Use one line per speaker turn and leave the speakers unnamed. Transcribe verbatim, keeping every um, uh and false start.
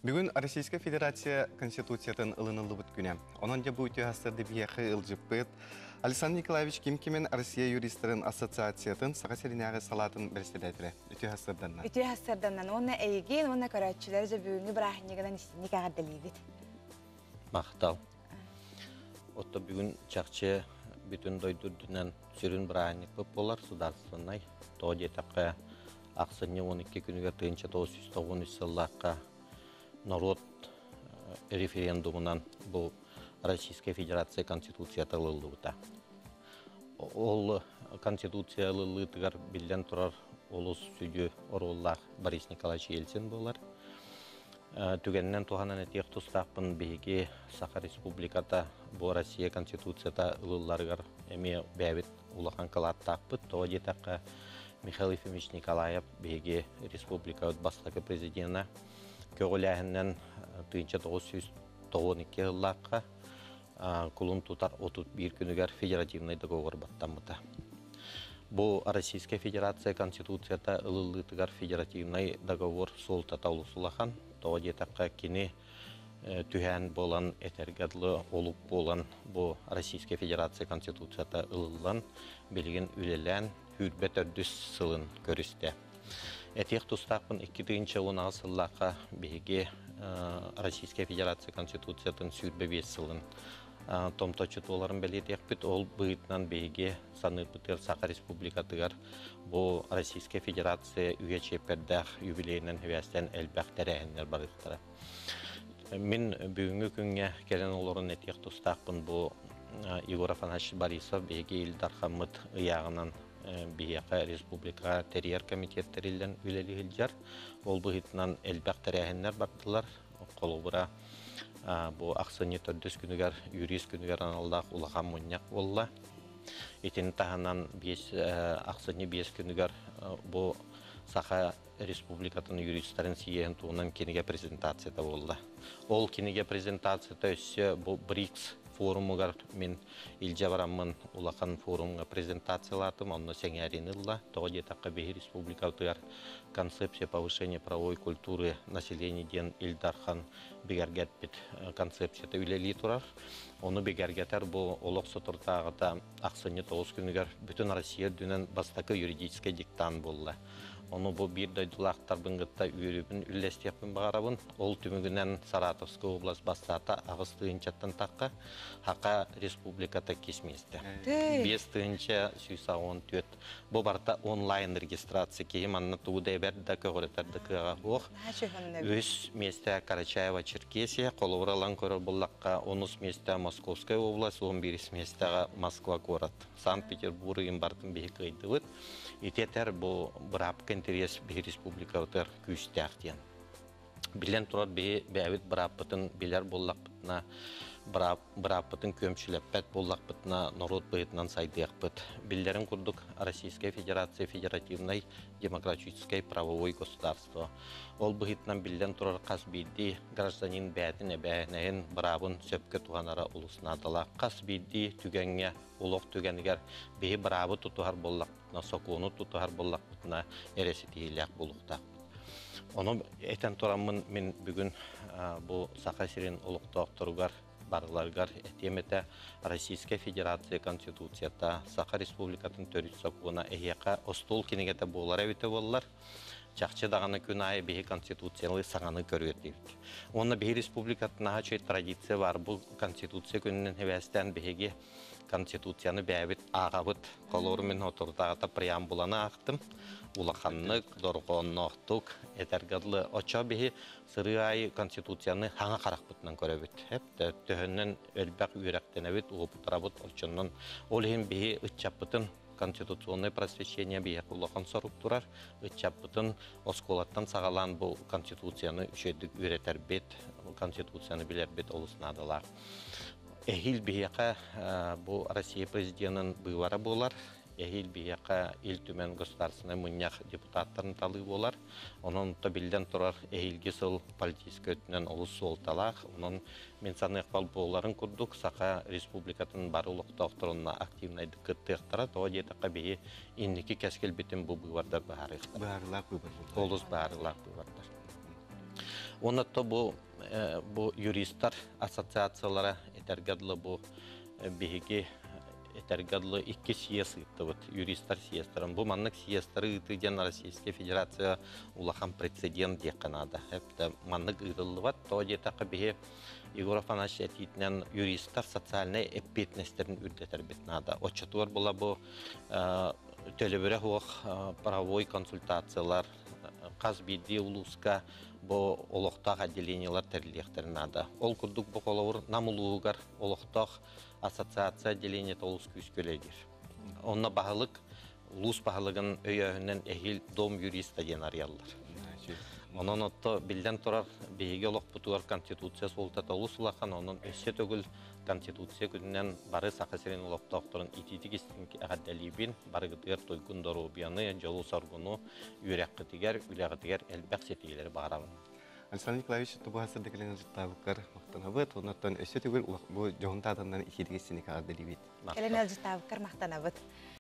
Бүгін Российская Федерация Конституциятын ылынылы бұт күні. Онын де бұл үтіғастырды бияқы ылжып Александр Николаевич Кимкемен Россия юристерін ассоциациятын саға селинағы салатын берседәйтірі. Үтіғастырданнан.
Үтіғастырданнан. Оны әйген, оны көрәтшілер же бүгінгі бір ахынегінен никаға дәлейбет.
Мақтал. Отто бүгін чақчы бүтін дойдырдынан сүрін бір ахынек көп болар сударсынай. Тоғы детаққа ақсыны он екі күніге тыынча тоғыз жүз тоғыз сыллаққа народ референдумынан бұл Российская Федерация Конституцията лылыуыта. Ол Конституция лылыытыгар билден тұрар олыс сүді ороллақ Борис Николаевич Ельцин болар. Түгеннен туғанан әтек тұстақпын бейге Саха Республиката бұл Россия Конституцията лылыларығар әме бәвет улақан калаттақпыт. Тоға детаққа Михаил Ефимович Николаев бейге республика бастақы президентна көгіләхінен тыынча тоғыз жүз тоғыз екі жыллаққа кулун тутар отыз бір күнігер федеративный договор баттамыта. Бұл Российская Федерация Конституцията ылылытыгар федеративный договор сол татаулысылақан, тоға детаққа кені түхән болан әтергәдлі олып болан бұл Российская Федерация Конституцията ылылан білген үлелән хүрбет өрдіс сылын көрісті. Этих тустақпын екі тыынча он алтыншы сыллаққа беге Российская Федерация Конституциятын сүрбе бес сылын томточут оларын бәлетек бүт, ол бұйытнан беге саны бұтыр Саха Республикатығар бұл Российская Федерация үйе чепердәқ юбилейнен хөвәстен әлбәқ тәрәхінлер барықтыра. Мен бүгінгі күнге келен оларын этих тустақпын бұл Егор Афанасьевич Борисов беге елдарқамыт ұяғынан Бияқа республика терьер комитеттерилен үлелі хилжар. Ол бұғытынан әлбәқ тәрәхінлер бардылар. Қолы бұра бұл ақсыны төрдіс күнігер, юрист күнігер аналдақ ұлаған мұнияқ болла. Етені тағынан ақсыны бес күнігер бұл Саха республикатын юристтерін сиеген туғынан кенеге презентацияда болды. Ол кенеге презентацияда өсі бұл БРИКС форумыгар мен илжа барамын улақан форумға презентациялатым, онны сәңәрінілла. Тоғы детаққа бейі республикалтығар концепция повышения правовой культуры населения ден илдархан бігергет бет концепцияты үлелі тұрар. Оны бігергетер бұл олық сотыртағыда ақсыны тоғыз күнігер бүтін Россия дүнен бастақы юридический диктан болды. Оны бұл бір дойдылақтар бұңғытта үйірібін үллестепін бағарабын. Ол түмігінен Саратовская область бастата ағыз тыынчаттан таққа Хақа республиката кесместі. бес тыынча сүйса он төрт. Бұл барта онлайн регистрация кейім анна туғыдай бәрді көғыретарды кыға оқ. Өз месті Карачаева, Черкесия, қолуыралан көрі бұллаққа он үш месті Московская область, он бір месті Москва город. Санкт-Петербург имбартын бейі қайды бұд. Итетер бұл бірапқа интерес бей республика өтір күшті ақтен. Білен тұрар бәвет біраппытын білер боллақ бұтына, біраппытын көмшілеп бәт боллақ бұтына народ бұйтынан сайдық бұт. Білдерін күрдік Российская Федерация Федеративной Демократической правовой государство. Ол бұйтынан білден тұрар қас бейді гражданин бәтін әбәйінәйін бірабын сөпке туғанара ұлысынадыла. Қас бейді түгенге, ұлық түгенігер бей бірабы тұтығар боллақ бұтына, соқуыны тұтығар боллақ бұтына әресетейлік болуқтақ. Оны әтен тұрамын мен бүгін бұл Саха сирен ұлықтақтырғар барыларғар әтеметі Российская Федерация Конституцията Саха Республикатын төріс соқуына әйеқа остол кенегеті болар әветі болар. Чақчы дағаны күн айы бейі конституциялы сағаны көргетті. Оны бейі республикатын аға традиция бар. Бұл конституция күнінен әвәстен бейге конституцияны бәбіт ағабыт қолорымен отырдағыта преамбуланы ақтым. Улақанлық, дорғонны оқтық, әтергадлы оча бейі сыры айы конституцияны хаңа қарақ бұтынан көребіт. Төхіннен өлбәқ үйрәқтен әбіт, ұғыптырабыт очынның. Ол ең бейі үтчаппытын конституционное просвещение бейі құлақын сұрып тұрар. Үтчаппытын осколаттан сағалан бұл конституцияны үшедік үйретер бет, конституцияны білер бет олысынадылар. Эхил бияқа бұл Россия президентінің бұйвары болар. Эхил бияқа ел түмен государственный мұнияқ депутаттарын талы болар. Оның ұтта білден тұрар эхилге сыл политическі өтінен олыс солталақ. Оның мен саны әқпал боларын күрдік. Сақа республикатын бары ұлықта оқтырынна активнайды күттіқтара. Тоға детіққа бейі иннекі кәскел бетін бұл бұйвардар бағарықтар.
Бағарлақ бұйвар.
Олыс бағарлақ бұйвардар. Онытта бу э, бу юристтар ассоциациялары этергәдле бу э, биһиги этергәдле икки съезд итте юристтар съездтарын. Бу маннык съездтары итеген Российская Федерация улахан прецедент де Канада. Хәтта маннык итыллыбат то детакы биһи Егор Афанасьевич әйтитнән юристтар социальный эппетнестерин үрдәтер бит нада. Отчетуар була бу төлөбөрө хуак правовой консультациялар каз биди улуска бу олохтак отделениялар терлехтер нада. Ол курдук бу коловур намулуугар олохтак ассоциация отделение толус күскөлегер. Онна баһалык улус баһалыгын өйөһүнөн эхил дом юриста ден арыяллар. Онон отто билден турар беге олох бутуар конституция солта толус улахан онон өссе төгүл конституция күннен бары сакасерин улоктокторун ититигистин агадалибин барыгытыгар тойгун доробияны жолу соргуну үрәккетигер үләгетигер элбек сетигелери барабын.
Александр Николаевич, то было садыклен житавкар, мактанабыт, оннан өссе түгел бу жонтадандан ититигистин агадалибит.
Келен алжытабыккар мактанабыт.